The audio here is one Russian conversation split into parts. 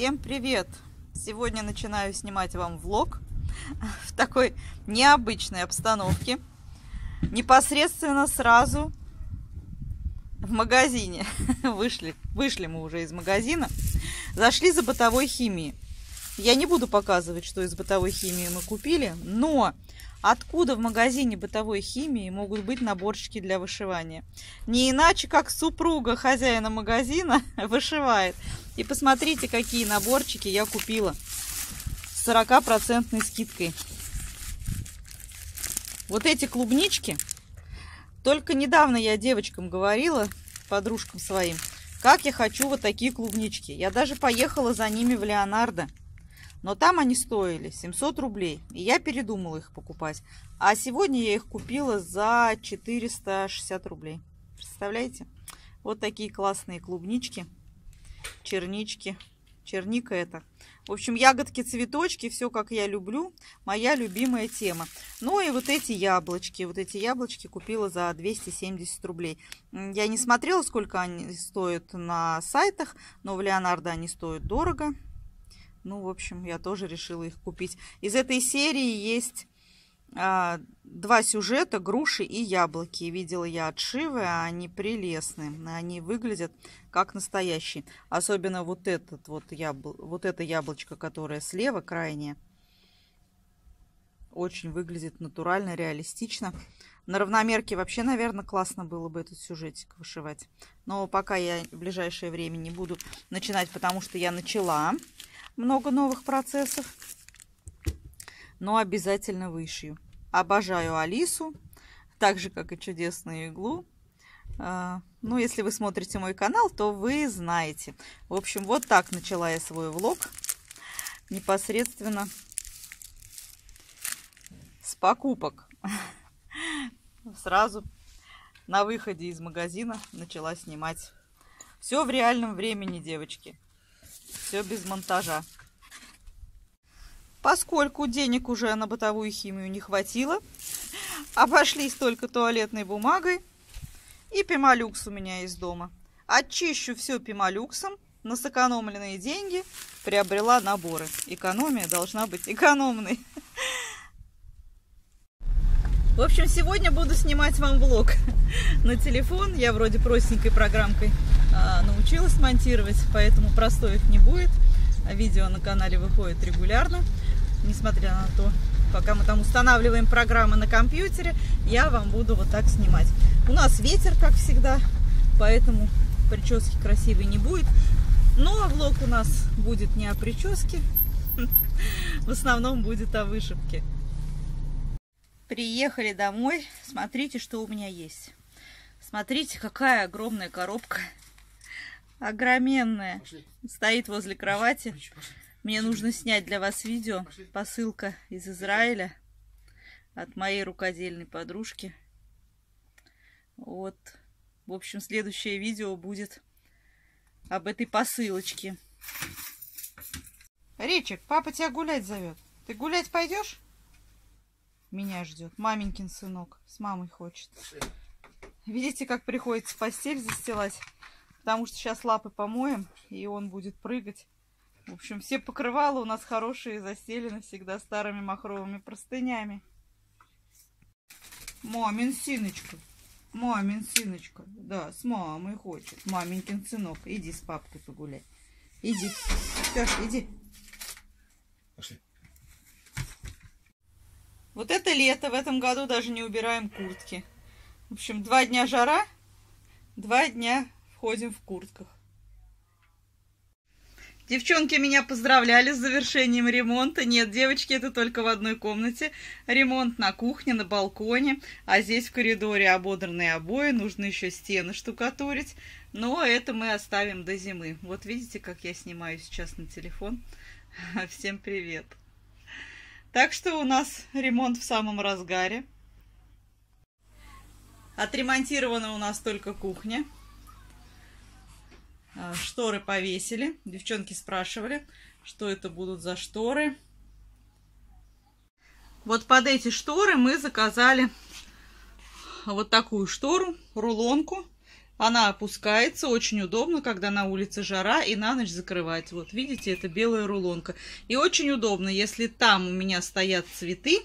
Всем привет! Сегодня начинаю снимать вам влог в такой необычной обстановке. Непосредственно сразу в магазине. Вышли мы уже из магазина. Зашли за бытовой химией. Я не буду показывать, что из бытовой химии мы купили, но откуда в магазине бытовой химии могут быть наборчики для вышивания? Не иначе, как супруга хозяина магазина вышивает. И посмотрите, какие наборчики я купила с 40% скидкой. Вот эти клубнички. Только недавно я девочкам говорила, подружкам своим, как я хочу вот такие клубнички. Я даже поехала за ними в Леонардо. Но там они стоили 700 рублей. И я передумала их покупать. А сегодня я их купила за 460 рублей. Представляете? Вот такие классные клубнички. Чернички. Черника это. В общем, ягодки, цветочки. Все как я люблю. Моя любимая тема. Ну и вот эти яблочки. Вот эти яблочки купила за 270 рублей. Я не смотрела, сколько они стоят на сайтах. Но в Леонардо они стоят дорого. Ну, в общем, я тоже решила их купить. Из этой серии есть два сюжета, груши и яблоки. Видела я отшивы, а они прелестные. Они выглядят как настоящие. Особенно вот это яблочко, которое слева, крайнее. Очень выглядит натурально, реалистично. На равномерке вообще, наверное, классно было бы этот сюжетик вышивать. Но пока я в ближайшее время не буду начинать, потому что я начала много новых процессов, но обязательно вышью. Обожаю Алису, так же, как и чудесную иглу. Ну, если вы смотрите мой канал, то вы знаете. В общем, вот так начала я свой влог. Непосредственно с покупок. Сразу на выходе из магазина начала снимать. Все в реальном времени, девочки. Все без монтажа. Поскольку денег уже на бытовую химию не хватило, обошлись только туалетной бумагой и Пемолюкс у меня из дома. Очищу все Пемолюксом, на сэкономленные деньги приобрела наборы. Экономия должна быть экономной. В общем, сегодня буду снимать вам влог на телефон. Я вроде простенькой программкой научилась монтировать, поэтому простоев не будет. Видео на канале выходит регулярно. Несмотря на то, пока мы там устанавливаем программы на компьютере, я вам буду вот так снимать. У нас ветер, как всегда, поэтому прически красивой не будет. Но влог у нас будет не о прическе, в основном будет о вышивке. Приехали домой. Смотрите, что у меня есть. Смотрите, какая огромная коробка. Огроменная. Стоит возле кровати. Мне нужно снять для вас видео. Посылка из Израиля от моей рукодельной подружки. Вот. В общем, следующее видео будет об этой посылочке. Ричик, папа тебя гулять зовет. Ты гулять пойдешь? Меня ждет. Маменькин сынок. С мамой хочет. Видите, как приходится постель застилать? Потому что сейчас лапы помоем, и он будет прыгать. В общем, все покрывала у нас хорошие, застелены всегда старыми махровыми простынями. Мамин сыночка. Мамин сыночка. Да, с мамой хочет. Маменькин сынок. Иди с папкой погуляй. Иди. Все, иди. Пошли. Вот это лето. В этом году даже не убираем куртки. В общем, 2 дня жара, 2 дня ходим в куртках. Девчонки меня поздравляли с завершением ремонта. Нет, девочки, это только в одной комнате. Ремонт на кухне, на балконе. А здесь в коридоре ободранные обои. Нужно еще стены штукатурить. Но это мы оставим до зимы. Вот видите, как я снимаю сейчас на телефон. Всем привет. Так что у нас ремонт в самом разгаре. Отремонтирована у нас только кухня. Шторы повесили. Девчонки спрашивали, что это будут за шторы. Вот под эти шторы мы заказали вот такую штору, рулонку. Она опускается, очень удобно, когда на улице жара, и на ночь закрывать. Вот видите, это белая рулонка. И очень удобно, если там у меня стоят цветы,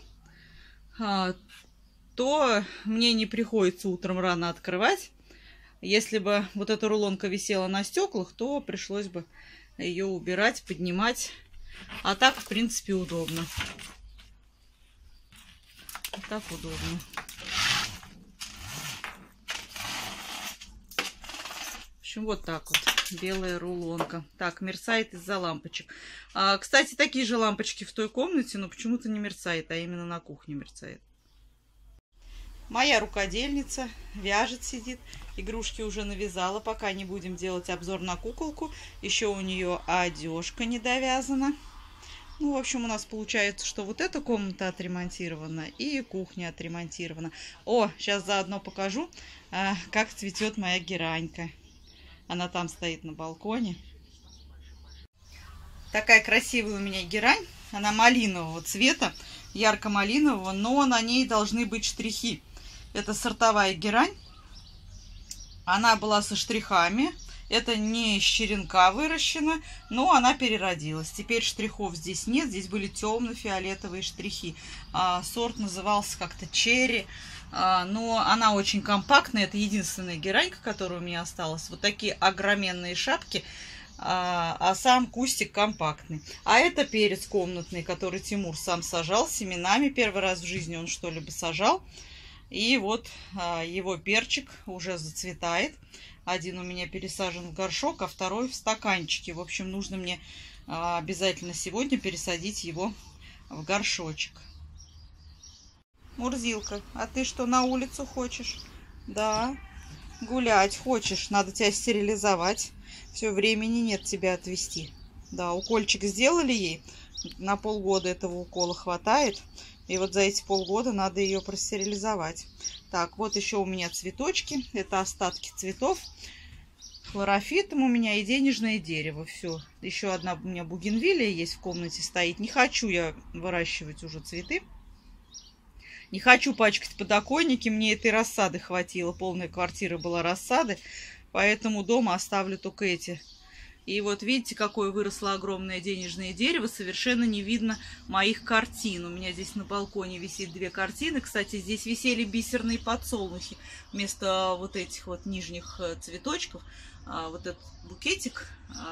то мне не приходится утром рано открывать. Если бы вот эта рулонка висела на стеклах, то пришлось бы ее убирать, поднимать. А так, в принципе, удобно. Так удобно. В общем, вот так вот. Белая рулонка. Так, мерцает из-за лампочек. Кстати, такие же лампочки в той комнате, но почему-то не мерцает, а именно на кухне мерцает. Моя рукодельница вяжет, сидит. Игрушки уже навязала. Пока не будем делать обзор на куколку. Еще у нее одежка не довязана. Ну, в общем, у нас получается, что вот эта комната отремонтирована и кухня отремонтирована. О, сейчас заодно покажу, как цветет моя геранька. Она там стоит на балконе. Такая красивая у меня герань. Она малинового цвета, ярко-малинового, но на ней должны быть штрихи. Это сортовая герань. Она была со штрихами. Это не из черенка выращена, но она переродилась. Теперь штрихов здесь нет. Здесь были темно-фиолетовые штрихи. Сорт назывался как-то черри. Но она очень компактная. Это единственная геранька, которая у меня осталась. Вот такие огроменные шапки. А сам кустик компактный. А это перец комнатный, который Тимур сам сажал семенами. Первый раз в жизни он что-либо сажал. И вот его перчик уже зацветает. Один у меня пересажен в горшок, а второй в стаканчике. В общем, нужно мне обязательно сегодня пересадить его в горшочек. Мурзилка, а ты что, на улицу хочешь? Да, гулять хочешь. Надо тебя стерилизовать. Все, времени нет тебя отвезти. Да, укольчик сделали ей. На полгода этого укола хватает. И вот за эти полгода надо ее простерилизовать. Так, вот еще у меня цветочки. Это остатки цветов. Хлорофитом у меня и денежное дерево. Все. Еще одна у меня бугенвилия есть в комнате стоит. Не хочу я выращивать уже цветы. Не хочу пачкать подоконники. Мне этой рассады хватило. Полная квартира была рассады. Поэтому дома оставлю только эти. И вот видите, какое выросло огромное денежное дерево. Совершенно не видно моих картин. У меня здесь на балконе висит 2 картины. Кстати, здесь висели бисерные подсолнухи. Вместо вот этих вот нижних цветочков. Вот этот букетик,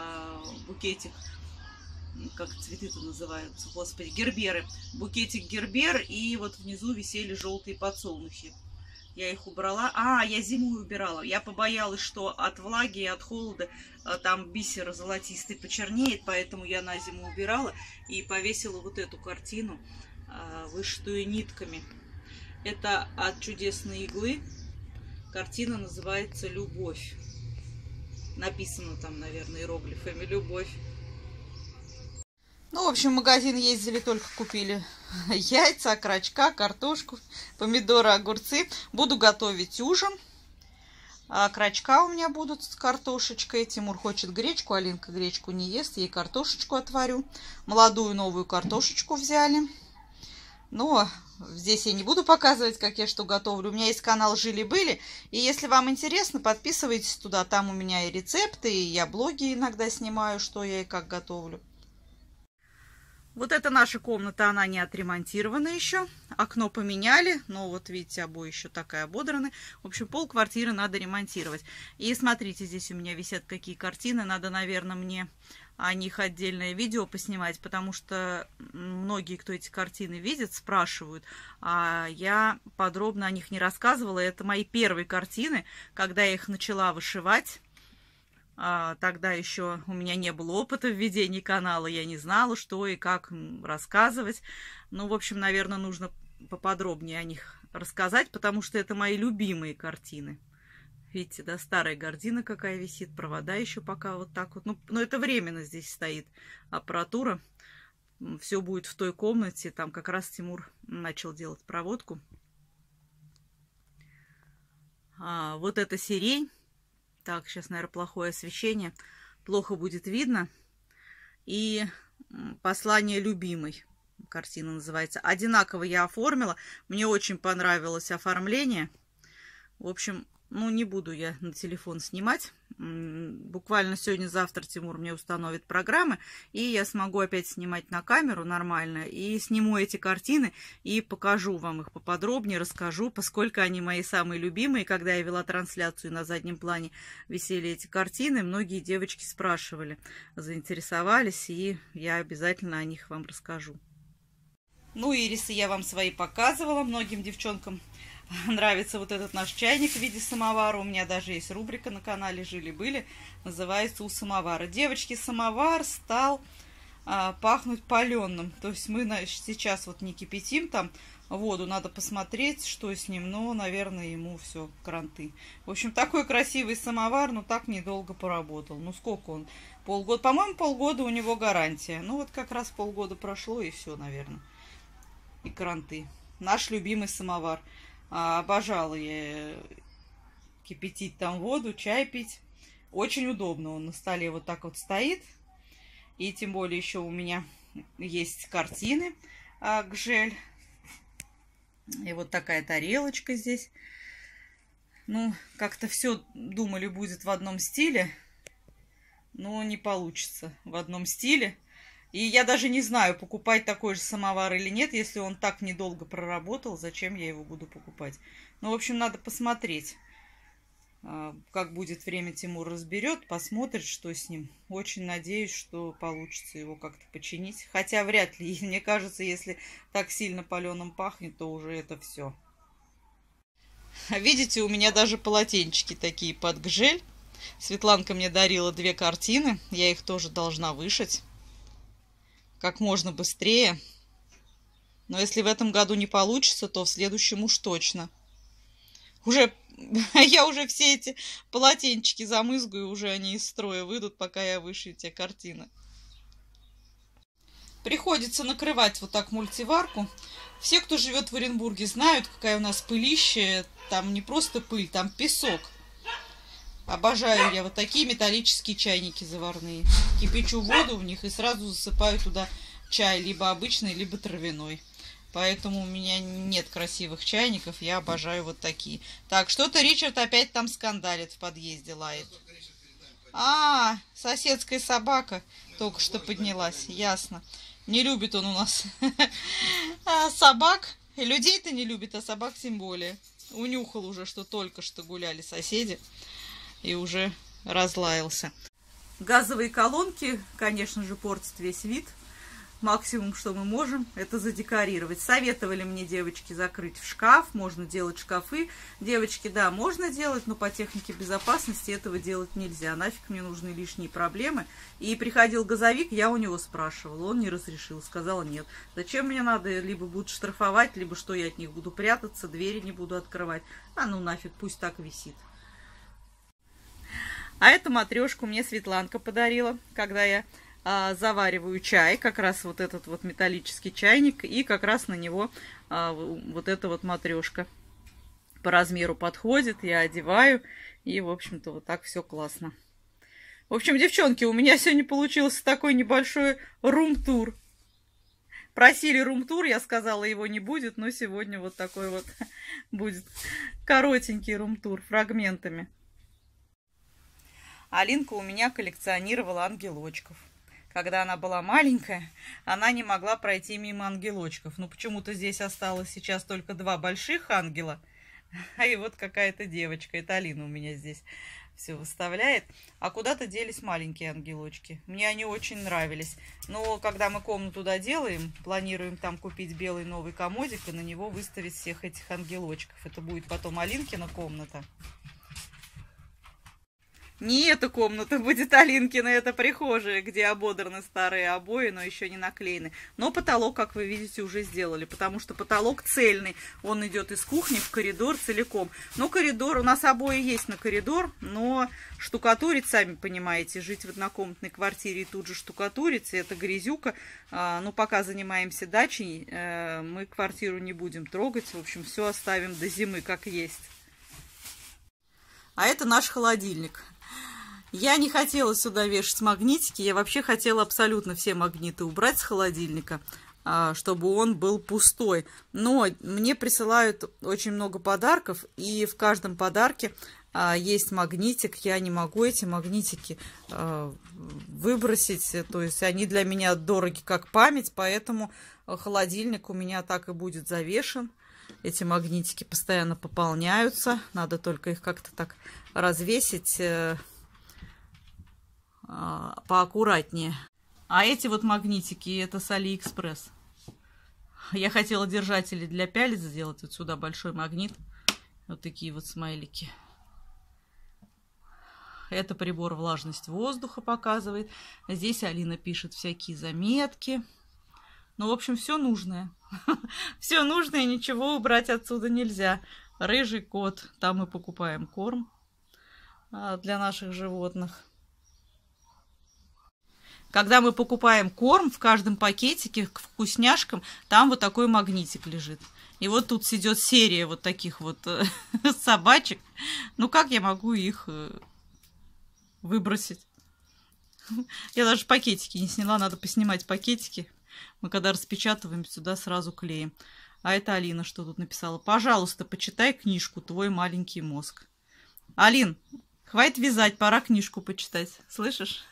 как цветы-то называются, господи, герберы. Букетик гербер, и вот внизу висели желтые подсолнухи. Я их убрала. Я зимой убирала. Я побоялась, что от влаги и от холода там бисер золотистый почернеет, поэтому я на зиму убирала и повесила вот эту картину, вышитую нитками. Это от чудесной иглы. Картина называется «Любовь». Написано там, наверное, иероглифами «Любовь». Ну, в общем, в магазин ездили, только купили яйца, окорочка, картошку, помидоры, огурцы. Буду готовить ужин. Окорочка у меня будут с картошечкой. Тимур хочет гречку, Алинка гречку не ест. Ей картошечку отварю. Молодую новую картошечку взяли. Но здесь я не буду показывать, как я что готовлю. У меня есть канал «Жили-были». И если вам интересно, подписывайтесь туда. Там у меня и рецепты, и я блоги иногда снимаю, что я и как готовлю. Вот это наша комната, она не отремонтирована еще. Окно поменяли, но вот видите, обои еще такая ободраны. В общем, полквартиры надо ремонтировать. И смотрите, здесь у меня висят какие картины. Надо, наверное, мне о них отдельное видео поснимать, потому что многие, кто эти картины видит, спрашивают. А я подробно о них не рассказывала. Это мои первые картины, когда я их начала вышивать. Тогда еще у меня не было опыта в ведении канала, я не знала, что и как рассказывать. Ну, в общем, наверное, нужно поподробнее о них рассказать, потому что это мои любимые картины. Видите, да, старая гардина какая висит, провода еще пока вот так вот. Ну, это временно здесь стоит аппаратура. Все будет в той комнате, там как раз Тимур начал делать проводку. Вот это сирень. Так, сейчас, наверное, плохое освещение. Плохо будет видно. И «Послание любимой». Картина называется. Одинаково я оформила. Мне очень понравилось оформление. В общем, Ну, не буду я на телефон снимать. Буквально сегодня-завтра Тимур мне установит программы, и я смогу опять снимать на камеру нормально. И сниму эти картины и покажу вам их поподробнее, расскажу, поскольку они мои самые любимые. Когда я вела трансляцию, на заднем плане висели эти картины, многие девочки спрашивали, заинтересовались, и я обязательно о них вам расскажу. Ну, ирисы я вам свои показывала, многим девчонкам нравится вот этот наш чайник в виде самовара. У меня даже есть рубрика на канале «Жили-были», называется «У самовара». Девочки, самовар стал пахнуть паленым. То есть мы сейчас вот не кипятим там воду, надо посмотреть, что с ним. Но, наверное, ему все кранты. В общем, такой красивый самовар, но так недолго поработал. Ну, сколько он? Полгода. По-моему, полгода у него гарантия. Ну, вот как раз полгода прошло, и все, наверное. И кранты. Наш любимый самовар. Обожала я кипятить там воду, чай пить. Очень удобно. Он на столе вот так вот стоит. И тем более еще у меня есть картины Гжель. И вот такая тарелочка здесь. Ну, как-то все думали будет в одном стиле. Но не получится в одном стиле. И я даже не знаю, покупать такой же самовар или нет, если он так недолго проработал, зачем я его буду покупать. Ну, в общем, надо посмотреть, как будет время, Тимур разберет, посмотрит, что с ним. Очень надеюсь, что получится его как-то починить. Хотя вряд ли, мне кажется, если так сильно паленым пахнет, то уже это все. Видите, у меня даже полотенчики такие под Гжель. Светланка мне дарила 2 картины, я их тоже должна вышить как можно быстрее. Но если в этом году не получится, то в следующем уж точно. Я уже все эти полотенчики замызгаю, уже они из строя выйдут, пока я вышью те картины. Приходится накрывать вот так мультиварку. Все, кто живет в Оренбурге, знают, какая у нас пылища. Там не просто пыль, там песок. Обожаю я вот такие металлические чайники заварные. Кипячу воду в них и сразу засыпаю туда чай, либо обычный, либо травяной. Поэтому у меня нет красивых чайников, я обожаю вот такие. Так, что-то Ричард опять там скандалит, в подъезде лает. Соседская собака только что поднялась, ясно. Не любит он у нас собак. Людей-то не любит, а собак тем более. Унюхал уже, что только что гуляли соседи. И уже разлаялся. Газовые колонки, конечно же, портят весь вид. Максимум, что мы можем, это задекорировать. Советовали мне девочки закрыть в шкаф. Можно делать шкафы. Девочки, да, можно делать, но по технике безопасности этого делать нельзя. Нафиг мне нужны лишние проблемы. И приходил газовик, я у него спрашивала. Он не разрешил, сказал нет. Зачем мне надо? Либо будут штрафовать, либо что я от них буду прятаться, двери не буду открывать. Ну нафиг, пусть так висит. А эту матрешку мне Светланка подарила, когда я завариваю чай. Как раз вот этот вот металлический чайник. И как раз на него вот эта вот матрешка по размеру подходит. Я одеваю. И, в общем-то, вот так все классно. В общем, девчонки, у меня сегодня получился такой небольшой рум-тур. Просили рум-тур, я сказала, его не будет. Но сегодня вот такой вот будет коротенький рум-тур фрагментами. Алинка у меня коллекционировала ангелочков. Когда она была маленькая, она не могла пройти мимо ангелочков. Но почему-то здесь осталось сейчас только 2 больших ангела. И вот какая-то девочка. Это Алина у меня здесь все выставляет. А куда-то делись маленькие ангелочки. Мне они очень нравились. Но когда мы комнату доделаем, планируем там купить белый новый комодик и на него выставить всех этих ангелочков. Это будет потом Алинкина комната. Не эта комната будет Алинкина, это прихожая, где ободраны старые обои, но еще не наклеены. Но потолок, как вы видите, уже сделали, потому что потолок цельный. Он идет из кухни в коридор целиком. Но коридор, у нас обои есть на коридор, но штукатурить, сами понимаете, жить в однокомнатной квартире и тут же штукатурить, это грязюка. Ну, пока занимаемся дачей, мы квартиру не будем трогать. В общем, все оставим до зимы, как есть. А это наш холодильник. Я не хотела сюда вешать магнитики, я вообще хотела абсолютно все магниты убрать с холодильника, чтобы он был пустой. Но мне присылают очень много подарков, и в каждом подарке есть магнитик. Я не могу эти магнитики выбросить. То есть они для меня дороги как память, поэтому холодильник у меня так и будет завешен. Эти магнитики постоянно пополняются. Надо только их как-то так развесить поаккуратнее. А эти вот магнитики, это с Алиэкспресс. Я хотела держатели для пялец сделать. Вот сюда большой магнит. Вот такие вот смайлики. Это прибор влажность воздуха показывает. Здесь Алина пишет всякие заметки. Ну, в общем, все нужное. Все нужное, ничего убрать отсюда нельзя. Рыжий кот. Там мы покупаем корм для наших животных. Когда мы покупаем корм, в каждом пакетике к вкусняшкам там вот такой магнитик лежит. И вот тут идет серия вот таких вот собачек. Ну, как я могу их выбросить? Я даже пакетики не сняла, надо поснимать пакетики. Мы когда распечатываем, сюда сразу клеим. А это Алина что тут написала? Пожалуйста, почитай книжку «Твой маленький мозг». Алин, хватит вязать, пора книжку почитать. Слышишь?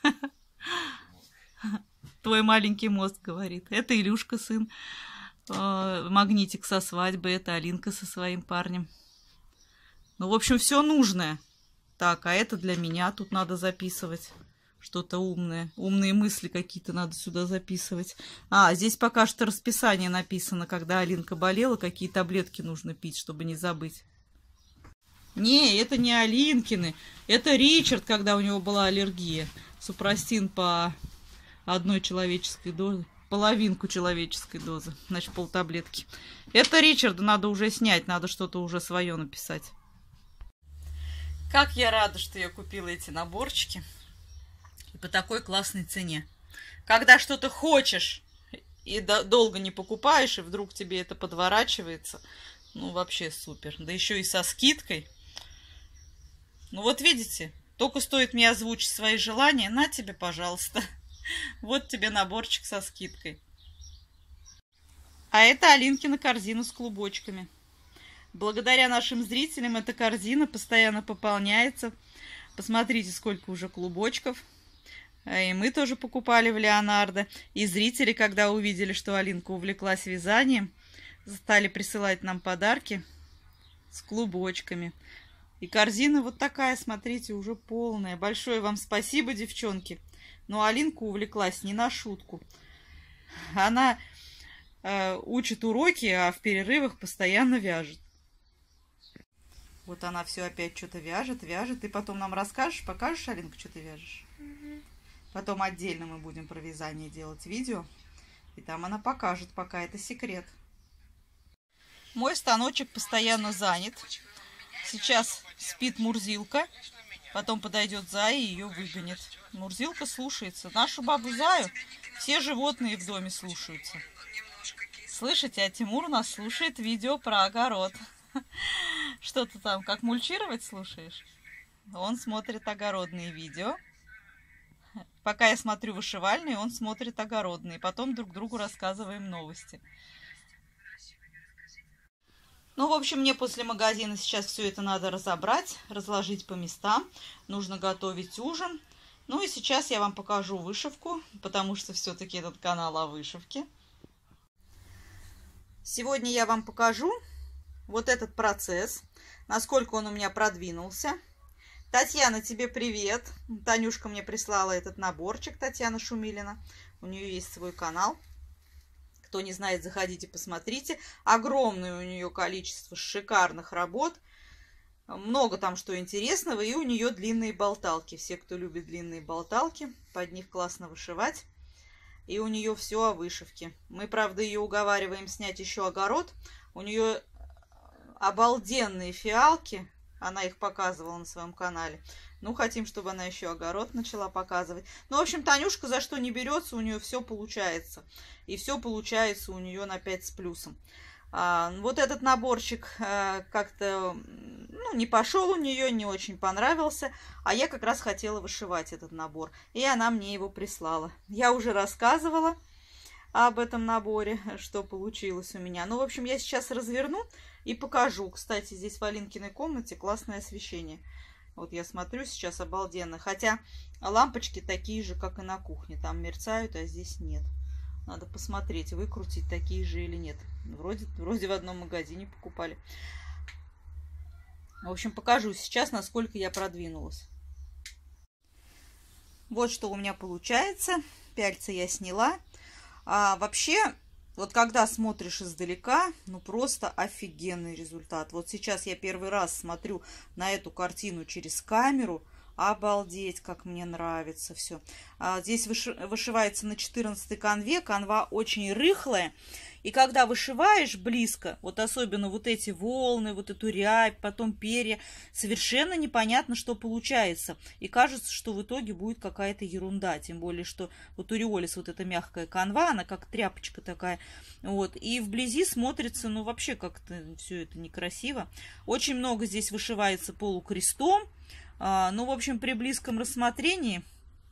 Твой маленький мозг говорит. Это Илюшка, сын. Магнитик со свадьбы. Это Алинка со своим парнем. Ну, в общем, все нужное. Так, а это для меня тут надо записывать. Что-то умное. Умные мысли какие-то надо сюда записывать. Здесь пока что расписание написано, когда Алинка болела, какие таблетки нужно пить, чтобы не забыть. Не, это не Алинкины. Это Ричард, когда у него была аллергия. Супрастин по одной человеческой дозе. Половинку человеческой дозы. Значит, полтаблетки. Это Ричарда надо уже снять. Надо что-то уже свое написать. Как я рада, что я купила эти наборчики. И по такой классной цене. Когда что-то хочешь и долго не покупаешь, и вдруг тебе это подворачивается, ну, вообще супер. Да еще и со скидкой. Ну, вот видите, только стоит мне озвучить свои желания, на тебе, пожалуйста. Вот тебе наборчик со скидкой. А это Алинкина корзина с клубочками. Благодаря нашим зрителям эта корзина постоянно пополняется. Посмотрите, сколько уже клубочков. И мы тоже покупали в Леонардо. И зрители, когда увидели, что Алинка увлеклась вязанием, стали присылать нам подарки с клубочками. И корзина вот такая, смотрите, уже полная. Большое вам спасибо, девчонки. Но Алинка увлеклась не на шутку. Она учит уроки, а в перерывах постоянно вяжет. Вот она все опять что-то вяжет. Ты потом нам расскажешь, покажешь, Алинка, что ты вяжешь? Потом отдельно мы будем про вязание делать видео. И там она покажет, пока это секрет. Мой станочек постоянно занят. Сейчас спит Мурзилка. Потом подойдет Зая и ее выгонит. Мурзилка слушается. Нашу бабу Заю все животные в доме слушаются. Слышите, а Тимур у нас слушает видео про огород. Что ты там, как мульчировать слушаешь? Он смотрит огородные видео. Пока я смотрю вышивальные, он смотрит огородные. Потом друг другу рассказываем новости. Ну, в общем, мне после магазина сейчас все это надо разобрать, разложить по местам. Нужно готовить ужин. Ну и сейчас я вам покажу вышивку, потому что все-таки этот канал о вышивке. Сегодня я вам покажу вот этот процесс, насколько он у меня продвинулся. Татьяна, тебе привет. Танюшка мне прислала этот наборчик, Татьяна Шумилина. У нее есть свой канал. Кто не знает, заходите, посмотрите. Огромное у нее количество шикарных работ. Много там что интересного. И у нее длинные болталки. Все, кто любит длинные болталки, под них классно вышивать. И у нее все о вышивке. Мы, правда, ее уговариваем снять еще огород. У нее обалденные фиалки. Она их показывала на своем канале. Ну, хотим, чтобы она еще огород начала показывать. Ну, в общем, Танюшка за что не берется, у нее все получается. И все получается у нее на 5 с плюсом. Вот этот наборчик как-то не пошел у нее, не очень понравился. А я как раз хотела вышивать этот набор. И она мне его прислала. Я уже рассказывала об этом наборе, что получилось у меня. Ну, в общем, я сейчас разверну и покажу. Кстати, здесь в Алинкиной комнате классное освещение. Вот я смотрю сейчас обалденно. Хотя лампочки такие же, как и на кухне. Там мерцают, а здесь нет. Надо посмотреть, выкрутить такие же или нет. Вроде в одном магазине покупали. В общем, покажу сейчас, насколько я продвинулась. Вот что у меня получается. Пяльца я сняла. А вообще, вот когда смотришь издалека, ну просто офигенный результат. Вот сейчас я первый раз смотрю на эту картину через камеру. Обалдеть, как мне нравится все. Здесь вышивается на 14 канве. Канва очень рыхлая. И когда вышиваешь близко, вот особенно вот эти волны, вот эту рябь, потом перья, совершенно непонятно, что получается. И кажется, что в итоге будет какая-то ерунда. Тем более, что вот у Риолис вот эта мягкая канва, она как тряпочка такая. Вот. И вблизи смотрится, ну вообще как-то все это некрасиво. Очень много здесь вышивается полукрестом. Ну, в общем, при близком рассмотрении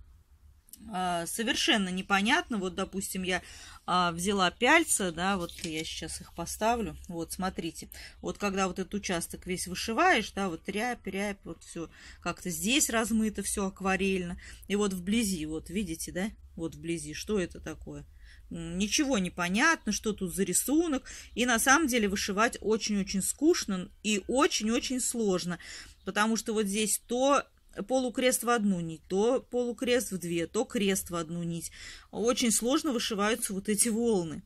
совершенно непонятно. Вот, допустим, я взяла пяльца, да, вот я сейчас их поставлю. Вот, смотрите. Вот когда вот этот участок весь вышиваешь, да, вот рябь, вот все как-то здесь размыто, все акварельно. И вот вблизи, вот видите, да, вот вблизи, что это такое? Ничего не понятно, что тут за рисунок. И на самом деле вышивать очень-очень скучно и очень-очень сложно. Потому что вот здесь то полукрест в одну нить, то полукрест в две, то крест в одну нить. Очень сложно вышиваются вот эти волны.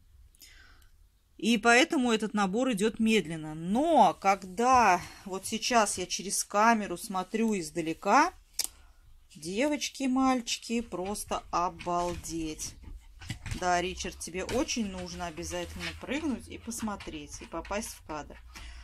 И поэтому этот набор идет медленно. Но когда вот сейчас я через камеру смотрю издалека, девочки, мальчики, просто обалдеть. Да, Ричард, тебе очень нужно обязательно прыгнуть и посмотреть, и попасть в кадр.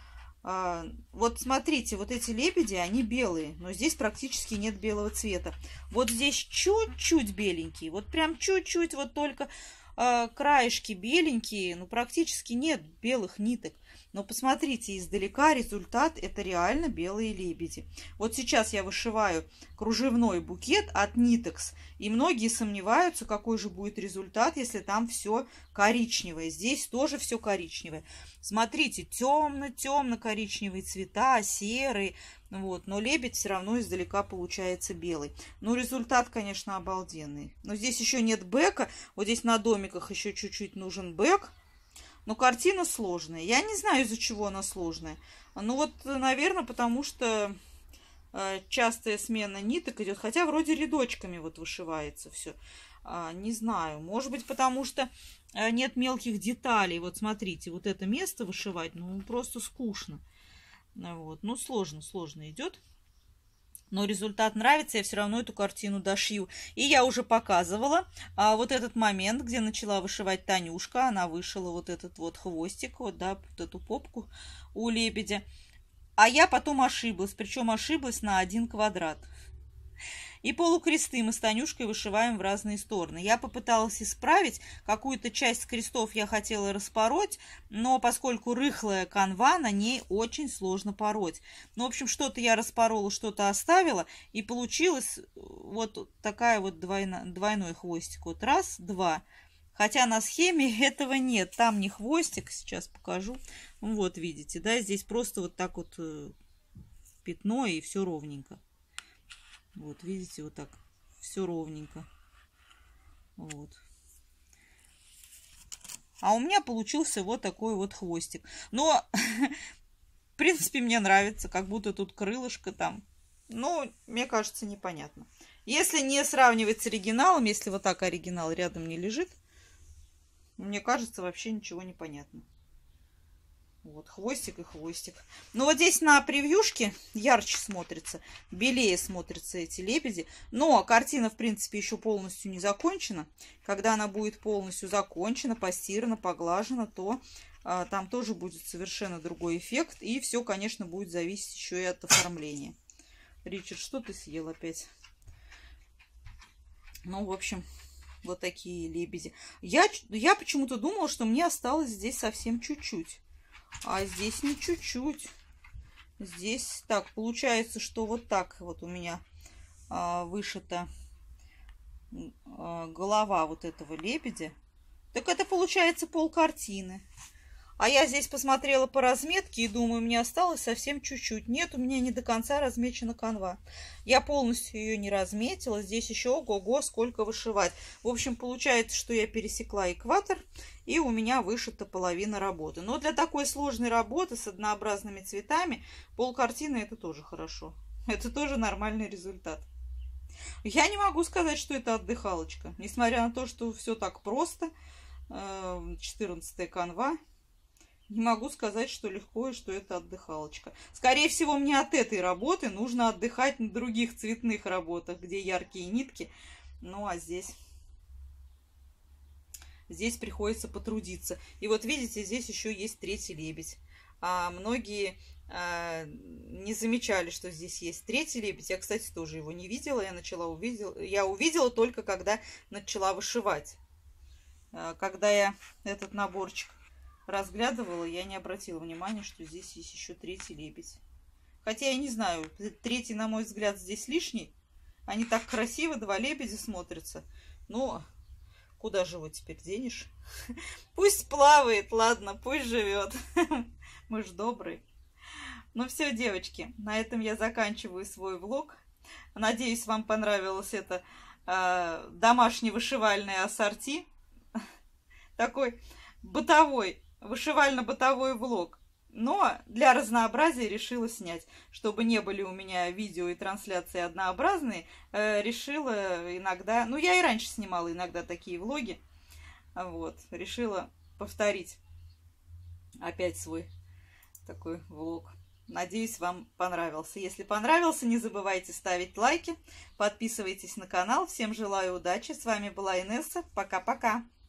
Вот смотрите, вот эти лебеди, они белые, но здесь практически нет белого цвета. Вот здесь чуть-чуть беленькие, вот прям чуть-чуть, вот только краешки беленькие, ну практически нет белых ниток. Но посмотрите, издалека результат — это реально белые лебеди. Вот сейчас я вышиваю кружевной букет от Nitex, и многие сомневаются, какой же будет результат, если там все коричневое. Здесь тоже все коричневое. Смотрите, темно-темно-коричневые цвета, серые, вот, но лебедь все равно издалека получается белый. Ну, результат, конечно, обалденный. Но здесь еще нет бэка, вот здесь на домиках еще чуть-чуть нужен бэк. Но картина сложная. Я не знаю, из-за чего она сложная. Ну вот, наверное, потому что частая смена ниток идет. Хотя вроде рядочками вот вышивается все. Не знаю. Может быть, потому что нет мелких деталей. Вот смотрите, вот это место вышивать, ну, просто скучно. Вот. Ну, сложно идет. Но результат нравится, я все равно эту картину дошью. И я уже показывала вот этот момент, где начала вышивать Танюшка. Она вышила вот этот вот хвостик, вот, да, вот эту попку у лебедя. А я потом ошиблась, причем ошиблась на 1 квадрат. И полукресты мы с Танюшкой вышиваем в разные стороны. Я попыталась исправить, какую-то часть крестов я хотела распороть, но поскольку рыхлая канва, на ней очень сложно пороть. Ну, в общем, что-то я распорола, что-то оставила, и получилось вот такая вот двойной хвостик. Вот раз, два. Хотя на схеме этого нет. Там не хвостик, сейчас покажу. Вот, видите, да, здесь просто вот так вот пятно, и все ровненько. Вот, видите, вот так все ровненько. Вот. А у меня получился вот такой вот хвостик. Но, в принципе, мне нравится, как будто тут крылышко там. Но, мне кажется, непонятно. Если не сравнивать с оригиналом, если вот так оригинал рядом не лежит, мне кажется, вообще ничего не понятно. Вот, хвостик и хвостик. Но вот здесь на превьюшке ярче смотрится, белее смотрятся эти лебеди. Но картина, в принципе, еще полностью не закончена. Когда она будет полностью закончена, постирана, поглажена, то там тоже будет совершенно другой эффект. И все, конечно, будет зависеть еще и от оформления. Ричард, что ты съел опять? Ну, в общем, вот такие лебеди. Я почему-то думала, что мне осталось здесь совсем чуть-чуть. А здесь не чуть-чуть. Здесь так, получается, что вот так вот у меня вышита голова вот этого лебедя. Так это получается полкартины. А я здесь посмотрела по разметке и думаю, мне осталось совсем чуть-чуть. Нет, у меня не до конца размечена канва. Я полностью ее не разметила. Здесь еще ого-го сколько вышивать. В общем, получается, что я пересекла экватор, и у меня вышита половина работы. Но для такой сложной работы с однообразными цветами полкартины это тоже хорошо. Это тоже нормальный результат. Я не могу сказать, что это отдыхалочка. Несмотря на то, что все так просто. 14-я канва. Не могу сказать, что легко и что это отдыхалочка. Скорее всего, мне от этой работы нужно отдыхать на других цветных работах, где яркие нитки. Ну, а здесь приходится потрудиться. И вот видите, здесь еще есть третий лебедь. А многие не замечали, что здесь есть третий лебедь. Я, кстати, тоже его не видела. Я увидела только, когда начала вышивать. Когда я этот наборчик разглядывала, я не обратила внимания, что здесь есть еще третий лебедь. Хотя я не знаю, третий, на мой взгляд, здесь лишний. Они так красиво, два лебедя смотрятся. Но куда же его теперь денешь? Пусть плавает, ладно, пусть живет. Мы ж добрые. Ну все, девочки, на этом я заканчиваю свой влог. Надеюсь, вам понравилось это домашний вышивальный ассорти. Такой бытовой, вышивально-бытовой влог. Но для разнообразия решила снять. Чтобы не были у меня видео и трансляции однообразные, решила иногда... Ну, я и раньше снимала иногда такие влоги. Вот, решила повторить опять свой такой влог. Надеюсь, вам понравился. Если понравился, не забывайте ставить лайки, подписывайтесь на канал. Всем желаю удачи. С вами была Инесса. Пока-пока.